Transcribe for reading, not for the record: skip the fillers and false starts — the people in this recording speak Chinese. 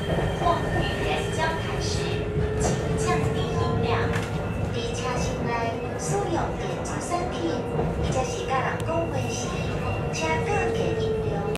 或与人交谈时，请降低音量。伫车厢内使用电子产品，或者是甲